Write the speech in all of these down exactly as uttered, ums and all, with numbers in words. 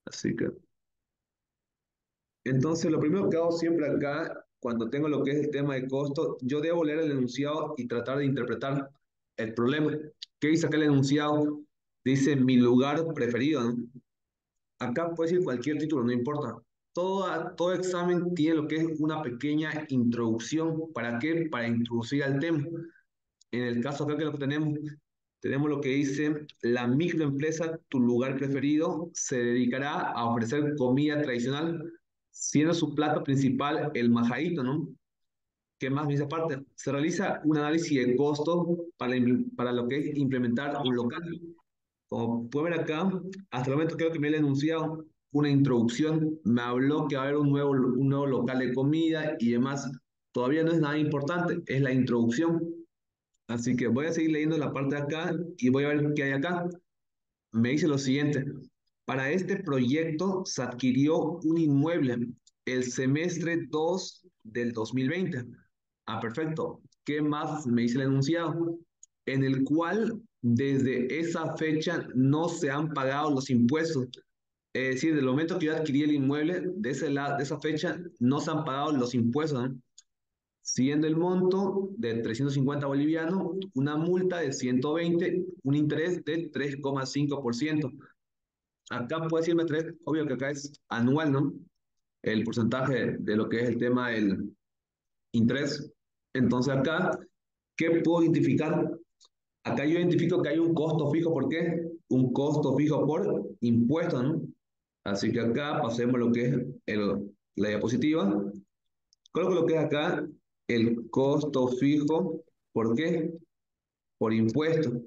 Así que, entonces lo primero que hago siempre acá, cuando tengo lo que es el tema de costo, yo debo leer el enunciado y tratar de interpretar el problema. ¿Qué dice acá el enunciado? Dice mi lugar preferido, ¿no? Acá puede decir cualquier título, no importa. Todo, todo examen tiene lo que es una pequeña introducción. ¿Para qué? Para introducir al tema. En el caso acá que lo que tenemos, tenemos lo que dice, la microempresa, tu lugar preferido, se dedicará a ofrecer comida tradicional, siendo su plato principal el majadito, ¿no? ¿Qué más dice aparte? Se realiza un análisis de costo para, para lo que es implementar un local. Como pueden ver acá, hasta el momento creo que me he enunciado una introducción, me habló que va a haber un nuevo, un nuevo local de comida y demás. Todavía no es nada importante, es la introducción. Así que voy a seguir leyendo la parte de acá y voy a ver qué hay acá. Me dice lo siguiente. Para este proyecto se adquirió un inmueble el semestre dos del dos mil veinte. Ah, perfecto. ¿Qué más me dice el enunciado? En el cual desde esa fecha no se han pagado los impuestos. Es decir, del momento que yo adquirí el inmueble, de, ese la- de esa fecha no se han pagado los impuestos, ¿no? Siendo el monto de trescientos cincuenta bolivianos, una multa de ciento veinte, un interés de tres coma cinco por ciento. Acá puede decirme tres, obvio que acá es anual, ¿no? El porcentaje de lo que es el tema del interés. Entonces acá, ¿qué puedo identificar? Acá yo identifico que hay un costo fijo. ¿Por qué? Un costo fijo por impuesto, ¿no? Así que acá pasemos lo que es el, la diapositiva. Coloco lo que es acá el costo fijo. ¿Por qué? Por impuesto.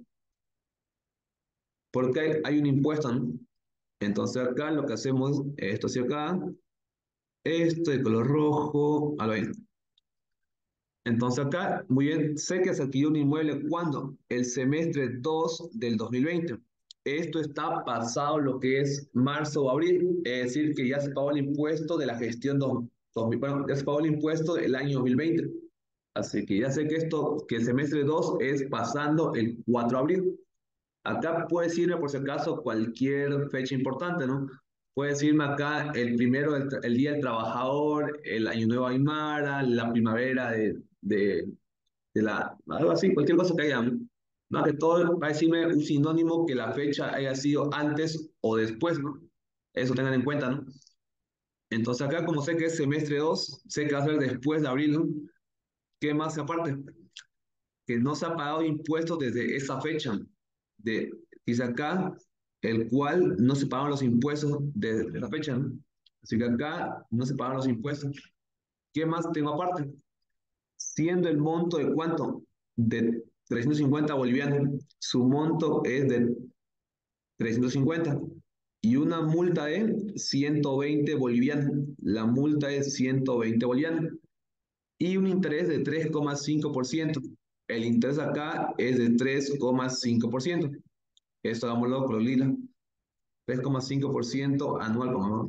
Porque hay, hay un impuesto, ¿no? Entonces acá lo que hacemos es esto hacia acá, esto de color rojo, a ver. Entonces acá, muy bien, sé que se adquirió un inmueble cuando el semestre dos del dos mil veinte. Esto está pasado lo que es marzo o abril, es decir, que ya se pagó el impuesto de la gestión dos, dos mil, bueno, ya se pagó el impuesto del año dos mil veinte. Así que ya sé que esto, que el semestre dos es pasando el cuatro de abril. Acá puede decirme por si acaso cualquier fecha importante, ¿no? Puede decirme acá el primero, el, el Día del Trabajador, el Año Nuevo Aymara, la primavera de, de, de la, algo así, cualquier cosa que haya, ¿no? Más que todo va a decirme un sinónimo que la fecha haya sido antes o después, ¿no? Eso tengan en cuenta, ¿no? Entonces acá como sé que es semestre dos, sé que va a ser después de abril, ¿no? ¿Qué más aparte? Que no se ha pagado impuestos desde esa fecha. De, dice acá, el cual no se pagan los impuestos desde la fecha, ¿no? Así que acá no se pagan los impuestos. ¿Qué más tengo aparte? Siendo el monto de cuánto? De trescientos cincuenta bolivianos. Su monto es de trescientos cincuenta. Y una multa de ciento veinte bolivianos. La multa es ciento veinte bolivianos. Y un interés de tres coma cinco por ciento. El interés acá es de tres coma cinco por ciento. Esto hagámoslo con lila. tres coma cinco por ciento anual, pongamos.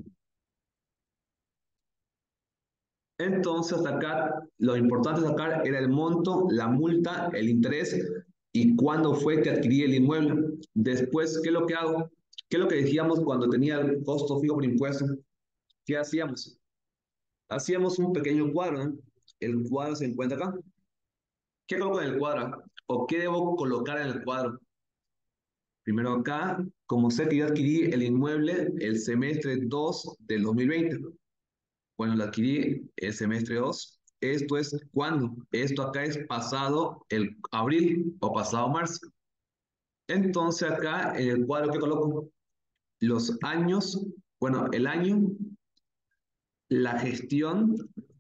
Entonces, hasta acá, lo importante sacar era el monto, la multa, el interés y cuándo fue que adquirí el inmueble. Después, ¿qué es lo que hago? ¿Qué es lo que decíamos cuando tenía el costo fijo por impuesto? ¿Qué hacíamos? Hacíamos un pequeño cuadro, ¿no? El cuadro se encuentra acá. ¿Qué coloco en el cuadro? ¿O qué debo colocar en el cuadro? Primero acá, como sé que yo adquirí el inmueble el semestre dos del dos mil veinte. Bueno, lo adquirí el semestre dos. Esto es cuando. Esto acá es pasado el abril o pasado marzo. Entonces acá en el cuadro que coloco los años, bueno, el año, la gestión,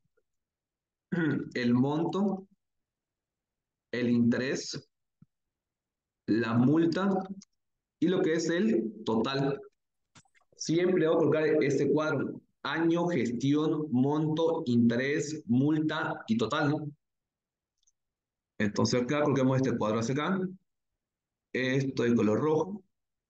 el monto, el interés, la multa y lo que es el total. Siempre voy a colocar este cuadro. Año, gestión, monto, interés, multa y total, ¿no? Entonces acá colocamos este cuadro hacia acá. Esto de color rojo.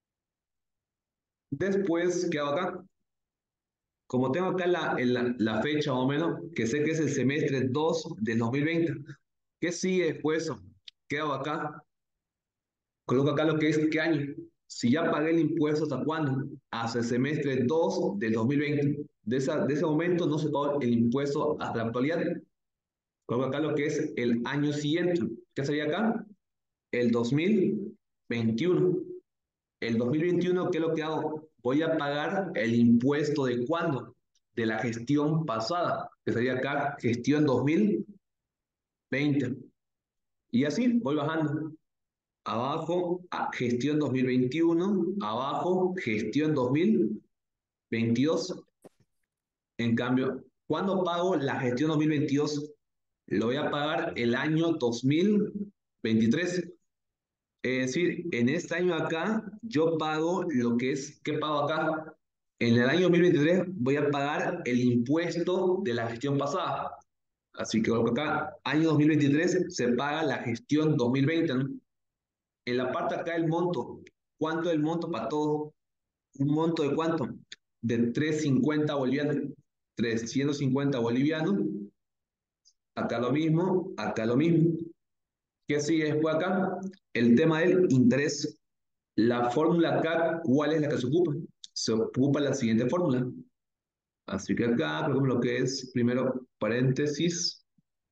Después, ¿qué hago acá? Como tengo acá la, la, la fecha más o menos, que sé que es el semestre dos del dos mil veinte. ¿Qué sigue después? ¿Qué hago acá? Coloco acá lo que es qué año. si ya pagué el impuesto, ¿hasta cuándo? Hasta el semestre dos del dos mil veinte. De, esa, de ese momento no se pagó el impuesto hasta la actualidad. Coloco acá lo que es el año siguiente. ¿Qué sería acá? El dos mil veintiuno. El dos mil veintiuno, ¿qué es lo que hago? Voy a pagar el impuesto de cuándo? De la gestión pasada, que sería acá gestión dos mil veinte. Y así voy bajando. Abajo, a- gestión dos mil veintiuno. Abajo, gestión dos mil veintidós. En cambio, ¿cuándo pago la gestión dos mil veintidós? Lo voy a pagar el año dos mil veintitrés. Es decir, en este año acá, yo pago lo que es, ¿qué pago acá? En el año dos mil veintitrés voy a pagar el impuesto de la gestión pasada. Así que coloco acá, año dos mil veintitrés se paga la gestión dos mil veinte, ¿no? En la parte acá el monto. ¿Cuánto es el monto para todo? ¿Un monto de cuánto? De trescientos cincuenta bolivianos. trescientos cincuenta bolivianos. Acá lo mismo, acá lo mismo. ¿Qué sigue después acá? El tema del interés. La fórmula acá, ¿cuál es la que se ocupa? Se ocupa la siguiente fórmula. Así que acá, por ejemplo, lo que es primero paréntesis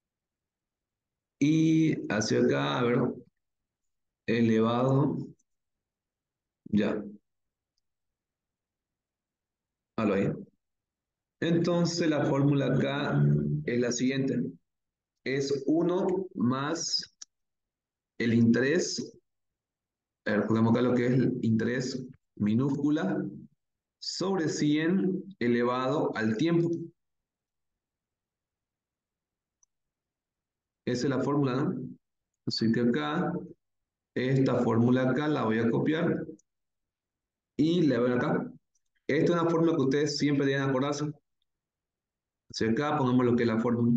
y hacia acá, a ver, elevado, ya, a lo ahí. Entonces la fórmula acá es la siguiente. Es uno más el interés, a ver, pongamos acá lo que es el interés minúscula sobre cien elevado al tiempo. Esa es la fórmula, ¿no? Así que acá, esta fórmula acá la voy a copiar y la voy acá. Esta es una fórmula que ustedes siempre deben acordarse. Así que acá pongamos lo que es la fórmula.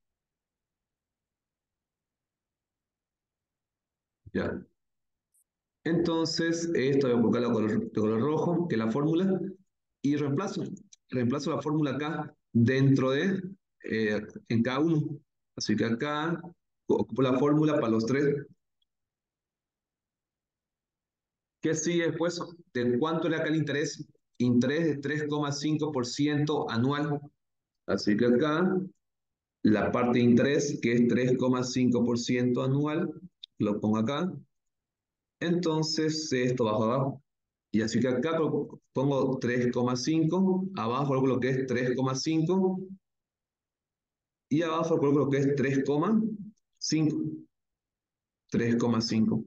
Ya. Entonces, esto voy a colocarlo de color, de color rojo, que es la fórmula, y reemplazo. Reemplazo la fórmula acá dentro de, eh, en cada uno. Así que acá ocupo la fórmula para los tres. ¿Qué sigue después? ¿De cuánto era acá el interés? Interés de tres coma cinco por ciento anual. Así que acá la parte de interés, que es tres coma cinco por ciento anual, lo pongo acá. Entonces, esto bajo abajo. Y así que acá pongo tres coma cinco, abajo coloco lo que es tres coma cinco y abajo coloco lo que es tres coma cinco. tres coma cinco.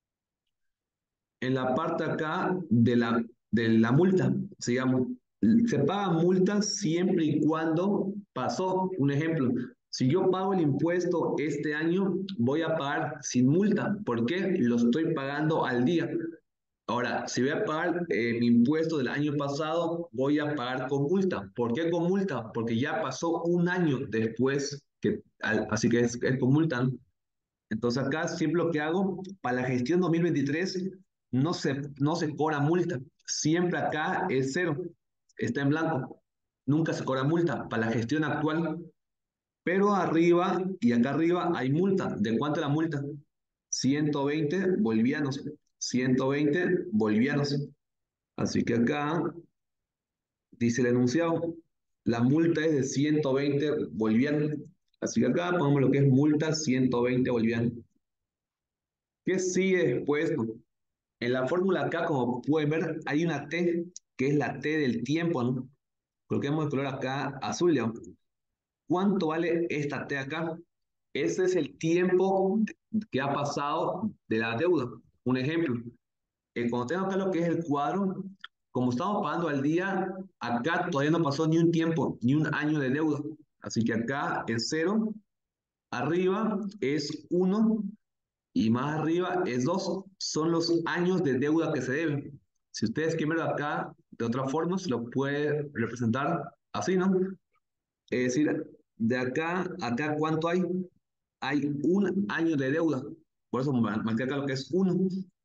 En la parte acá de la, de la multa, digamos, se paga multa siempre y cuando pasó. Un ejemplo, si yo pago el impuesto este año, voy a pagar sin multa. ¿Por qué? Lo estoy pagando al día. Ahora, si voy a pagar eh, mi impuesto del año pasado, voy a pagar con multa. ¿Por qué con multa? Porque ya pasó un año después, que, al- así que es, es con multa, ¿no? Entonces acá siempre lo que hago, para la gestión dos mil veintitrés no se, no se cobra multa. Siempre acá es cero, está en blanco. Nunca se cobra multa para la gestión actual. Pero arriba y acá arriba hay multa. ¿De cuánto es la multa? ciento veinte bolivianos. ciento veinte bolivianos. Así que acá dice el enunciado, la multa es de ciento veinte bolivianos. Así que acá ponemos lo que es multa ciento veinte bolivianos. ¿Qué sigue después? En la fórmula acá, como pueden ver, hay una T, que es la T del tiempo, ¿no? Coloquemos el color acá azul, ¿ya? ¿Cuánto vale esta T acá? Ese es el tiempo que ha pasado de la deuda. Un ejemplo, eh, cuando tengo acá lo que es el cuadro, como estamos pagando al día, acá todavía no pasó ni un tiempo, ni un año de deuda. Así que acá es cero, arriba es uno y más arriba es dos. Son los años de deuda que se deben. Si ustedes quieren verlo acá de otra forma, se lo puede representar así, ¿no? Es decir, de acá a acá, ¿cuánto hay? Hay un año de deuda. Por eso marqué acá lo que es uno.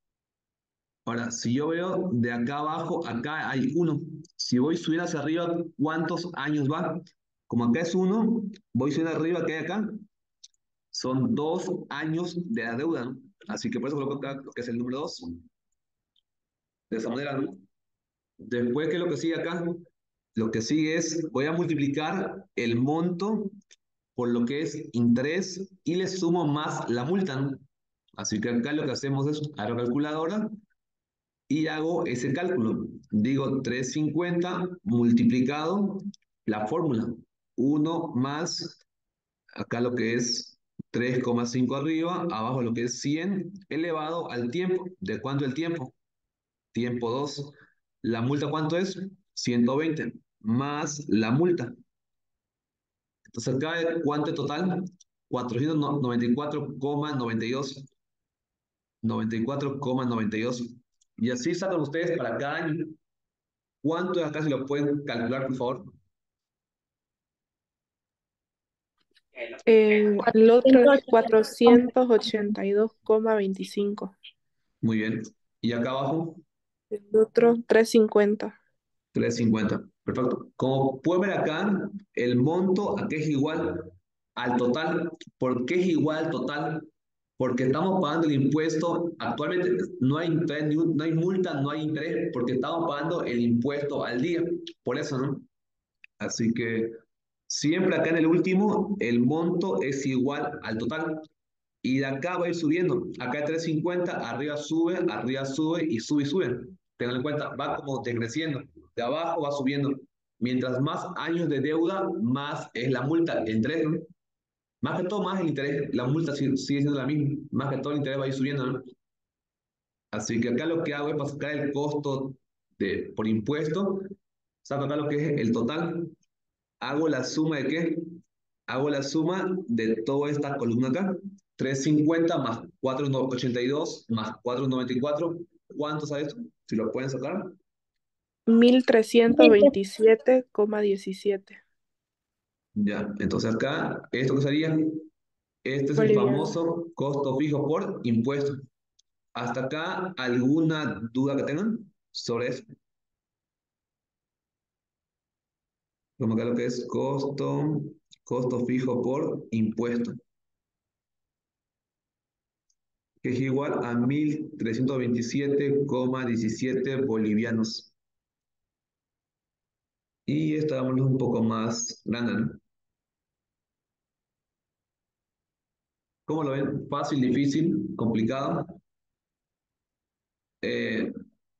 Ahora, si yo veo de acá abajo, acá hay uno. Si voy subiendo hacia arriba, ¿cuántos años va? Como acá es uno, voy subiendo arriba, ¿qué hay acá? Son dos años de la deuda, ¿no? Así que por eso coloco acá lo que es el número dos. De esa manera, ¿no? Después, ¿qué es lo que sigue acá? Lo que sigue es, voy a multiplicar el monto por lo que es interés y le sumo más la multa, ¿no? Así que acá lo que hacemos es, abro calculadora y hago ese cálculo. Digo trescientos cincuenta multiplicado la fórmula. Uno más, acá lo que es tres coma cinco arriba, abajo lo que es cien elevado al tiempo. ¿De cuánto el tiempo? Tiempo dos. ¿La multa cuánto es? Ciento veinte más la multa. Entonces acá, ¿cuánto es total? cuatrocientos noventa y cuatro coma noventa y dos. noventa y cuatro coma noventa y dos. Y así sacan ustedes para cada año. ¿Cuánto es acá si lo pueden calcular, por favor? Eh, el otro es cuatrocientos ochenta y dos coma veinticinco. Muy bien. Y acá abajo, El otro trescientos cincuenta. trescientos cincuenta. Perfecto. Como pueden ver acá, el monto aquí es igual al total. ¿Por qué es igual al total? Porque estamos pagando el impuesto. Actualmente no hay, interés ni un- no hay multa, no hay interés, porque estamos pagando el impuesto al día. Por eso, ¿no? Así que siempre acá en el último, el monto es igual al total. Y de acá va a ir subiendo. Acá es trescientos cincuenta, arriba sube, arriba sube y sube y sube. Tengan en cuenta, va como decreciendo. De abajo va subiendo. Mientras más años de deuda, más es la multa, el interés, ¿no? Más que todo, más el interés. La multa sigue siendo la misma. Más que todo, el interés va a ir subiendo, ¿no? Así que acá lo que hago es para sacar el costo de, por impuesto, saco acá lo que es el total, hago la suma de qué? Hago la suma de toda esta columna acá. trescientos cincuenta más cuatrocientos ochenta y dos más cuatrocientos noventa y cuatro. ¿Cuánto sale esto? Si lo pueden sacar. mil trescientos veintisiete coma diecisiete Ya, entonces acá, ¿esto qué sería? Este es el bolivianos. famoso costo fijo por impuesto. ¿Hasta acá alguna duda que tengan sobre eso? Como acá lo que es costo, costo fijo por impuesto, que es igual a mil trescientos veintisiete coma diecisiete bolivianos. Y esta dámosle un poco más grande, ¿no? ¿Cómo lo ven? ¿Fácil, difícil, complicado? Eh,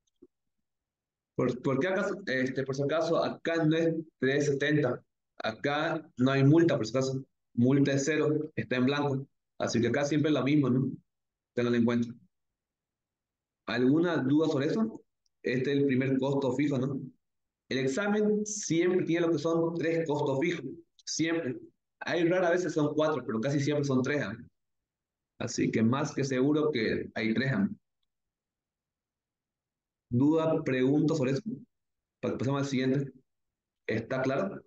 por, ¿por qué acá, este, por si acaso, acá no es trescientos setenta? Acá no hay multa, por si acaso. Multa es cero, está en blanco. Así que acá siempre es lo mismo, ¿no? Tengan en cuenta. ¿Alguna duda sobre eso? Este es el primer costo fijo, ¿no? El examen siempre tiene lo que son tres costos fijos. Siempre. Hay raras veces son cuatro, pero casi siempre son tres, ¿ah? Así que más que seguro que hay tres, ¿ah? ¿Duda, pregunta sobre eso? Para que pasemos al siguiente. ¿Está claro?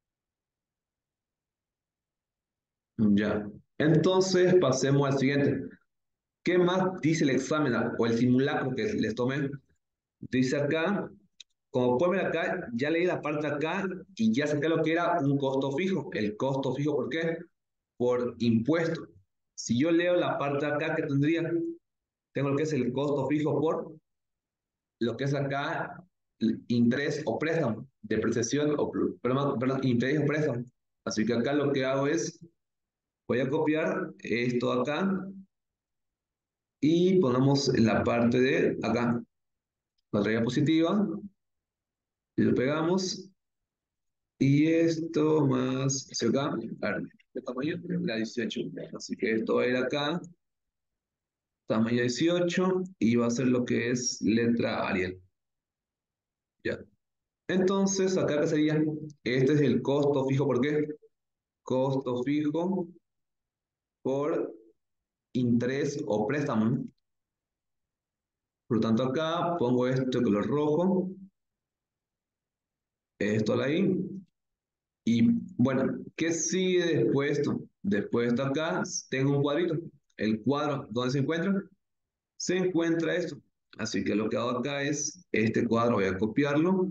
Ya. Entonces, pasemos al siguiente. ¿Qué más dice el examen o el simulacro que les tomé? Dice acá, como pueden ver acá, ya leí la parte de acá y ya saqué lo que era un costo fijo. El costo fijo, ¿por qué? Por impuesto. Si yo leo la parte de acá, ¿qué tendría? Tengo lo que es el costo fijo por lo que es acá interés o préstamo, depreciación o perdón, perdón, interés o préstamo. Así que acá lo que hago es, voy a copiar esto acá y ponemos en la parte de acá, la regla positiva, y lo pegamos, y esto más hacia acá, a ver, ¿qué tamaño? La dieciocho. Así que esto va a ir acá, tamaño dieciocho, y va a ser lo que es letra Arial. Ya. Entonces, acá qué sería, este es el costo fijo, ¿por qué? Costo fijo por interés o préstamo, ¿no? Por lo tanto, acá pongo esto de color rojo, esto ahí, y bueno, ¿qué sigue después de esto? Después de esto acá, tengo un cuadrito. El cuadro, ¿dónde se encuentra? Se encuentra esto. Así que lo que hago acá es, este cuadro voy a copiarlo.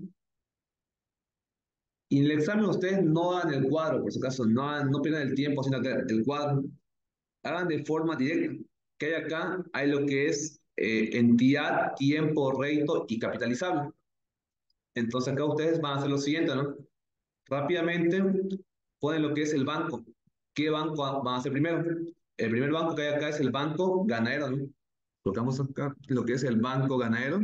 Y en el examen ustedes no hagan el cuadro, por si acaso, no, hagan- no pierdan el tiempo haciendo el cuadro. Hagan de forma directa. ¿Qué hay acá? Hay lo que es eh, entidad, tiempo, rédito y capitalizable. Entonces acá ustedes van a hacer lo siguiente, ¿no? Rápidamente ponen lo que es el banco. ¿Qué banco van a hacer primero? El primer banco que hay acá es el Banco Ganadero, ¿no? Colocamos acá lo que es el Banco Ganadero.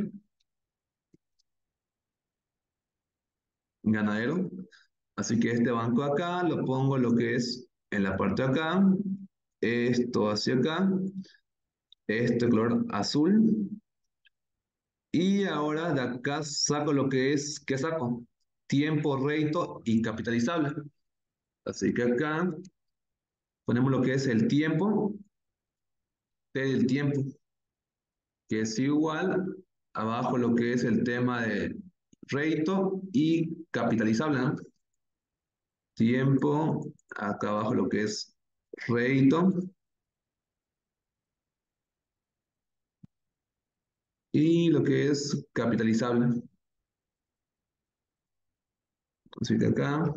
Ganadero. Así que este banco acá lo pongo lo que es en la parte de acá. Esto hacia acá. Este color azul. Y ahora de acá saco lo que es, ¿qué saco? Tiempo, rédito y capitalizable. Así que acá ponemos lo que es el tiempo del tiempo, que es igual abajo lo que es el tema de rédito y capitalizable, ¿no? Tiempo, acá abajo lo que es rédito y lo que es capitalizable. Así que acá,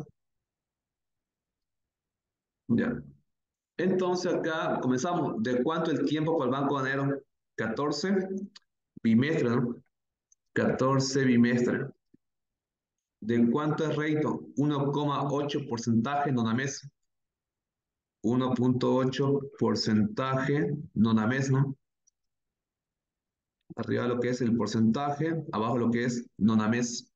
ya. Entonces acá comenzamos. ¿De cuánto el tiempo para el Banco Ganadero? catorce bimestres, ¿no? catorce bimestres. ¿De cuánto es rédito? uno coma ocho porcentaje nona mes. uno punto ocho porcentaje nona mes, ¿no? Arriba lo que es el porcentaje, abajo lo que es nona mes.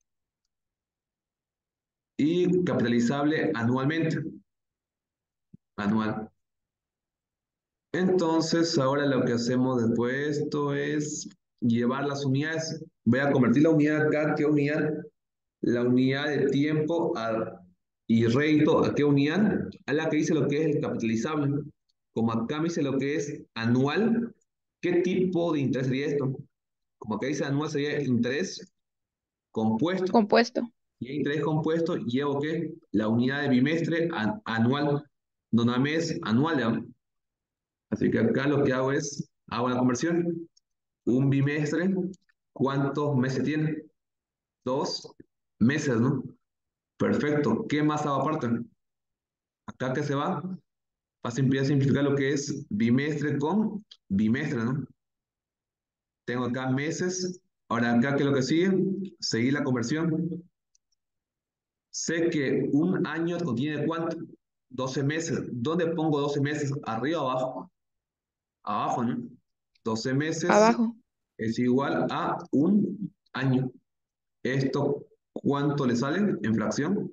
Y capitalizable anualmente. Anual. Entonces, ahora lo que hacemos después de esto es llevar las unidades. Voy a convertir la unidad acá, ¿qué unidad? La unidad de tiempo a- y rédito, ¿a qué unidad? A la que dice lo que es el capitalizable. Como acá me dice lo que es anual, ¿qué tipo de interés sería esto? Como acá dice anual sería interés compuesto. Compuesto. Y el interés compuesto llevo ¿qué? La unidad de bimestre a- anual, nona mes anual, ¿ya? Así que acá lo que hago es, hago la conversión. Un bimestre, ¿cuántos meses tiene? Dos meses, ¿no? Perfecto. ¿Qué más hago aparte? Acá que se va, va a simplificar, simplificar lo que es bimestre con bimestre, ¿no? Tengo acá meses. Ahora acá, ¿qué es lo que sigue? Seguir la conversión. Sé que un año contiene ¿cuánto? Doce meses. ¿Dónde pongo doce meses? ¿Arriba o abajo? Abajo, ¿no? Doce meses Abajo. es igual a un año. ¿Esto cuánto le sale en fracción?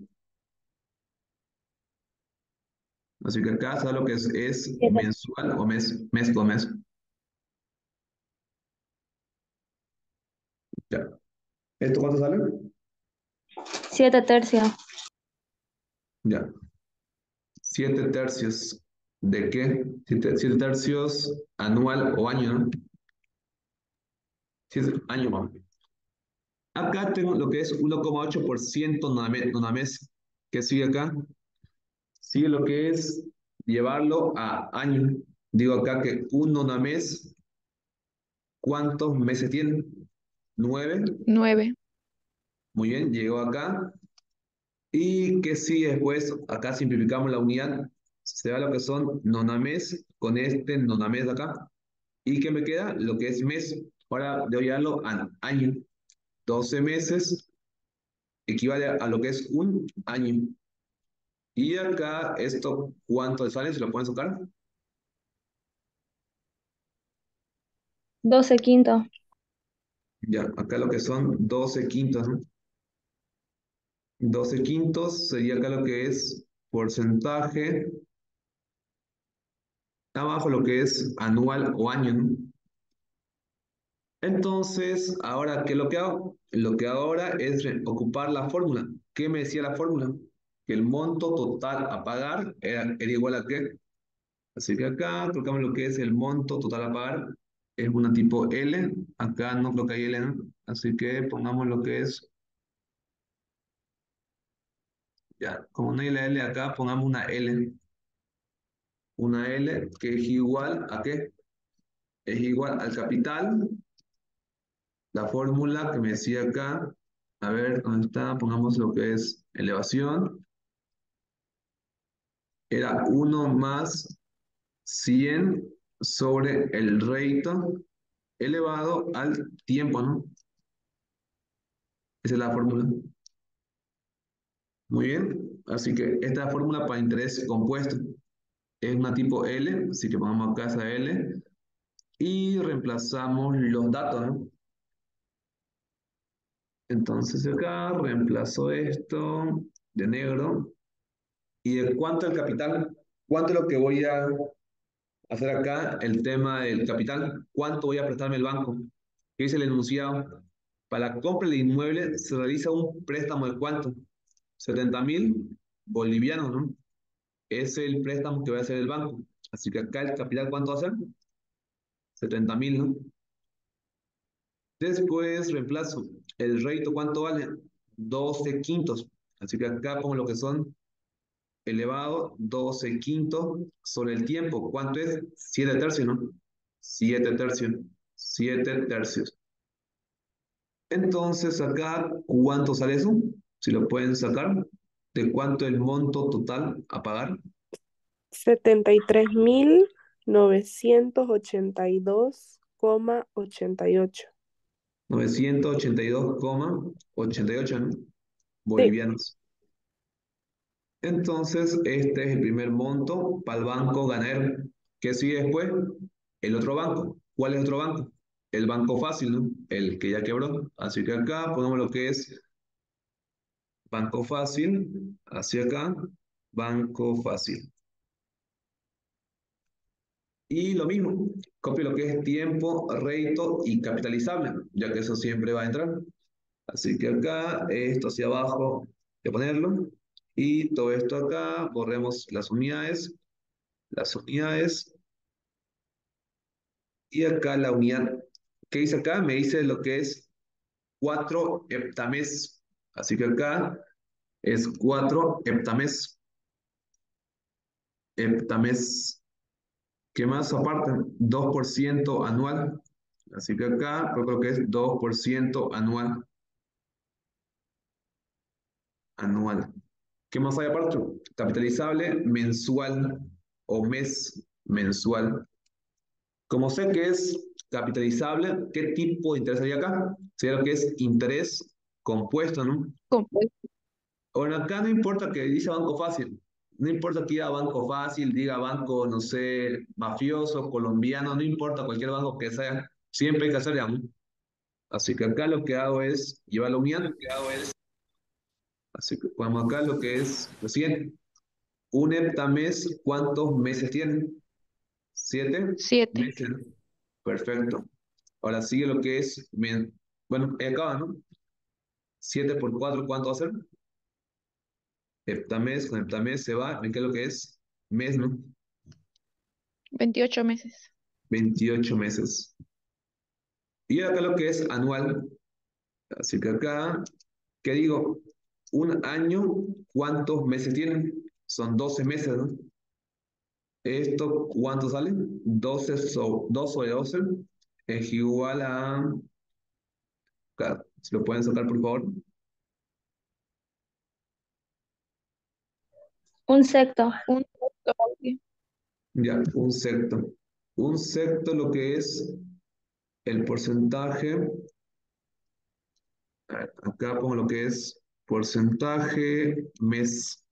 Así que acá sabe lo que es, es Siete, mensual o mes, mes con mes. Ya. ¿Esto cuánto sale? siete tercios. Ya. Siete tercios. ¿De qué? Siete, siete tercios anual o año, ¿no? Siete año más. Acá tengo lo que es uno coma ocho por ciento nona mes. Nona mes. ¿Qué sigue acá? Sigue lo que es llevarlo a año. Digo acá que un nona mes, ¿cuántos meses tiene? Nueve. Nueve. Muy bien, llegó acá. ¿Y qué sigue después? Acá simplificamos la unidad. Se da lo que son nonamés con este nonamés de acá. ¿Y qué me queda? Lo que es mes. Ahora debo llevarlo a año. Doce meses equivale a lo que es un año. Y acá esto, ¿cuánto le sale? ¿Se lo pueden sacar? Doce quintos. Ya, acá lo que son doce quintos, ¿no? doce quintos sería acá lo que es porcentaje. Abajo lo que es anual o año, ¿no? Entonces, ahora, ¿qué es lo que hago? Lo que hago ahora es re- ocupar la fórmula. ¿Qué me decía la fórmula? Que el monto total a pagar era, era igual a qué. Así que acá colocamos lo que es el monto total a pagar. Es una tipo L. Acá no creo que hay L, ¿no? Así que pongamos lo que es, ya, como no hay la L acá, pongamos una L. Una L que es igual a qué? Es igual al capital. La fórmula que me decía acá, a ver, ¿dónde está? Pongamos lo que es elevación. Era uno más cien sobre el rédito elevado al tiempo, ¿no? Esa es la fórmula. Muy bien. Así que esta es la fórmula para interés compuesto. Es una tipo L, así que pongamos acá esa L y reemplazamos los datos, ¿no? Entonces acá reemplazo esto de negro. ¿Y de cuánto el capital? ¿Cuánto es lo que voy a hacer acá? El tema del capital. ¿Cuánto voy a prestarme el banco? ¿Qué dice el enunciado? Para la compra del inmueble se realiza un préstamo de cuánto? Setenta mil bolivianos, ¿no? Es el préstamo que va a hacer el banco. Así que acá el capital, ¿cuánto va a ser? Setenta mil, ¿no? Después reemplazo. El rédito, ¿cuánto vale? Doce quintos. Así que acá pongo lo que son elevado doce quintos sobre el tiempo. ¿Cuánto es? Siete tercios, ¿no? Siete tercios. Siete tercios. Entonces acá, ¿cuánto sale eso? Si lo pueden sacar. ¿De cuánto el monto total a pagar? setenta y tres mil novecientos ochenta y dos coma ochenta y ocho. Novecientos ochenta y dos coma ochenta y ocho, ¿no? Sí, Bolivianos. Entonces, este es el primer monto para el banco ganadero. ¿Qué sigue después? El otro banco. ¿Cuál es el otro banco? El banco fácil, ¿no? El que ya quebró. Así que acá ponemos lo que es banco fácil. Hacia acá, banco fácil. Y lo mismo, copio lo que es tiempo, rédito y capitalizable, ya que eso siempre va a entrar. Así que acá, esto hacia abajo, de ponerlo. Y todo esto acá, borremos las unidades, las unidades. Y acá la unidad. ¿Qué dice acá? Me dice lo que es cuatro heptames. Así que acá es cuatro heptames. Heptames. ¿Qué más aparte? Dos por ciento anual. Así que acá yo creo que es dos por ciento anual. Anual. ¿Qué más hay aparte? Capitalizable mensual o mes mensual. Como sé que es capitalizable, ¿qué tipo de interés hay acá? Sería lo que es interés compuesto, ¿no? Compuesto. Bueno, acá no importa que dice banco fácil. No importa que diga banco fácil, diga banco, no sé, mafioso, colombiano, no importa cualquier banco que sea. Siempre hay que hacer, digamos. Así que acá lo que hago es llevar la unidad. Así que ponemos acá lo que es lo siguiente. Un heptames, ¿cuántos meses tiene? ¿Siete Siete. meses? ¿No? Perfecto. Ahora sigue lo que es, men- bueno, ahí acaba, ¿no? Siete por cuatro, ¿cuánto va a ser? Heptames con heptames se va. ¿Ven qué es lo que es? Mes, ¿no? Veintiocho meses. Veintiocho meses. Y acá lo que es anual. Así que acá, ¿qué digo? Un año, ¿cuántos meses tienen? Son doce meses, ¿no? ¿Esto cuánto sale? Doce so, dos sobre doce es igual a... Claro, si lo pueden sacar, por favor. Un sexto. Un sexto. Ya, un sexto. Un sexto lo que es el porcentaje. A ver, acá pongo lo que es porcentaje mes.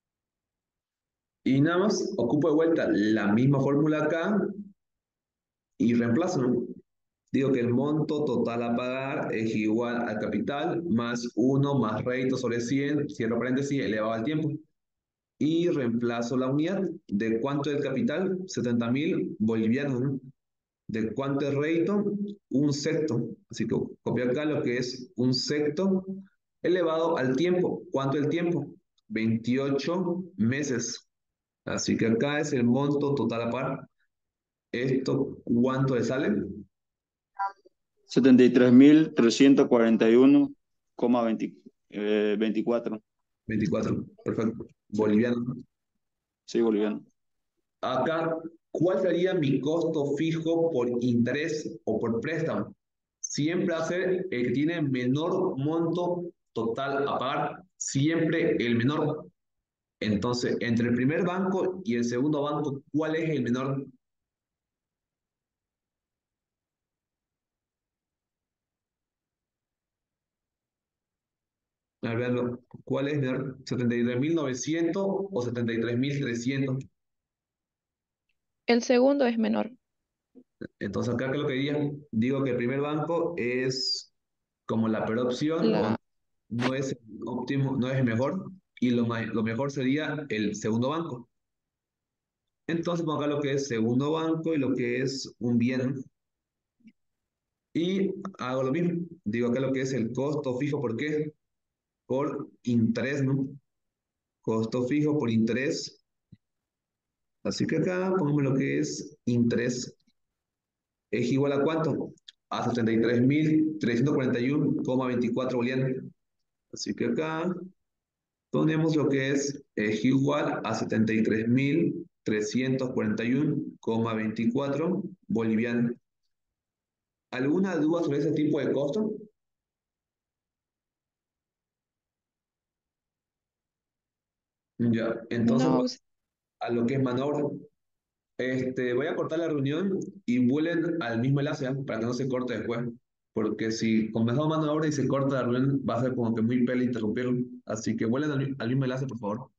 Y nada más, ocupo de vuelta la misma fórmula acá y reemplazo, ¿no? Digo que el monto total a pagar es igual al capital más uno más rédito sobre cien, cierro paréntesis, elevado al tiempo. Y reemplazo la unidad. ¿De cuánto es el capital? Setenta mil bolivianos, ¿no? ¿De cuánto es rédito? Un sexto. Así que copio acá lo que es un sexto elevado al tiempo. ¿Cuánto es el tiempo? Veintiocho meses. Así que acá es el monto total a pagar. ¿Esto cuánto le sale? setenta y tres mil trescientos cuarenta y uno coma veinticuatro. Veinticuatro. Perfecto. Sí, Boliviano. sí, boliviano. Acá, ¿cuál sería mi costo fijo por interés o por préstamo? Siempre hace el que tiene menor monto total a pagar, siempre el menor. Entonces, entre el primer banco y el segundo banco, ¿cuál es el menor? A ver, veanlo. ¿Cuál es menor? ¿setenta y tres mil novecientos o setenta y tres mil trescientos? El segundo es menor. Entonces, acá, ¿qué es lo que diría? Digo que el primer banco es como la peor opción o La, no es el óptimo, no es el mejor, y lo, ma- lo mejor sería el segundo banco. Entonces, pongo acá lo que es segundo banco y lo que es un bien. Y hago lo mismo. Digo acá lo que es el costo fijo. ¿Por qué? Por interés, ¿no? Costo fijo por interés. Así que acá pongamos lo que es interés. ¿Es igual a cuánto? A setenta y tres mil trescientos cuarenta y uno coma veinticuatro bolivianos. Así que acá ponemos lo que es, es igual a setenta y tres mil trescientos cuarenta y uno coma veinticuatro bolivianos. ¿Alguna duda sobre ese tipo de costo? Ya, entonces no, voy a lo que es mano de obra. Este, voy a cortar la reunión y vuelen al mismo enlace, ¿ah? Para que no se corte después. Porque si comenzamos mano de obra y se corta la reunión, va a ser como que muy pele interrumpirlo. Así que vuelen al, al mismo enlace, por favor.